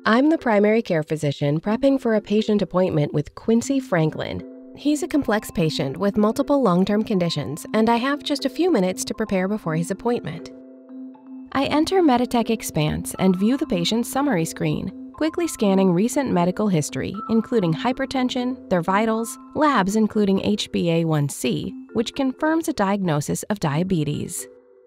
I'm the primary care physician prepping for a patient appointment with Quincy Franklin. He's a complex patient with multiple long-term conditions, and I have just a few minutes to prepare before his appointment. I enter MEDITECH Expanse and view the patient's summary screen, quickly scanning recent medical history, including hypertension, their vitals, labs including HbA1c, which confirms a diagnosis of diabetes.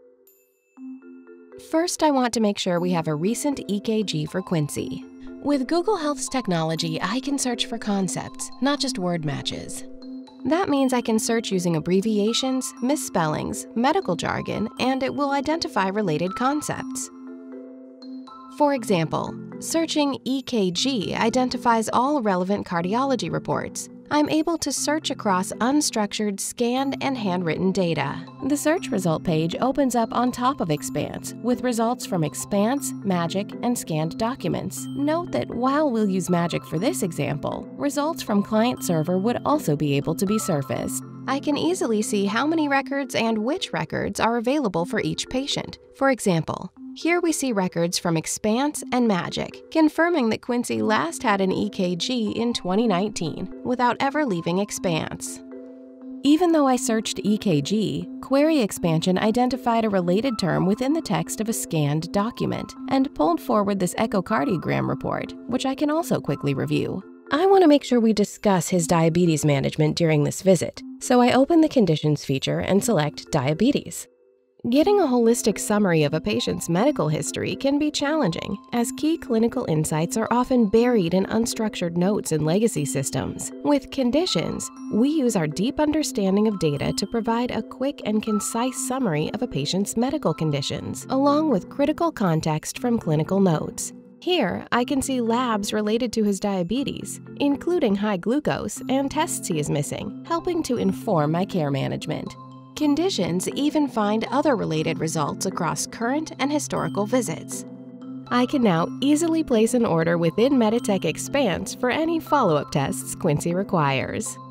First, I want to make sure we have a recent EKG for Quincy. With Google Health's technology, I can search for concepts, not just word matches. That means I can search using abbreviations, misspellings, medical jargon, and it will identify related concepts. For example, searching EKG identifies all relevant cardiology reports. I'm able to search across unstructured, scanned, and handwritten data. The search result page opens up on top of Expanse, with results from Expanse, Magic, and scanned documents. Note that while we'll use Magic for this example, results from client server would also be able to be surfaced. I can easily see how many records and which records are available for each patient. For example, here we see records from Expanse and Magic, confirming that Quincy last had an EKG in 2019 without ever leaving Expanse. Even though I searched EKG, Query Expansion identified a related term within the text of a scanned document and pulled forward this echocardiogram report, which I can also quickly review. I want to make sure we discuss his diabetes management during this visit, so I open the Conditions feature and select Diabetes. Getting a holistic summary of a patient's medical history can be challenging, as key clinical insights are often buried in unstructured notes and legacy systems. With Conditions, we use our deep understanding of data to provide a quick and concise summary of a patient's medical conditions, along with critical context from clinical notes. Here, I can see labs related to his diabetes, including high glucose and tests he is missing, helping to inform my care management. Conditions even find other related results across current and historical visits. I can now easily place an order within MEDITECH Expanse for any follow-up tests Quincy requires.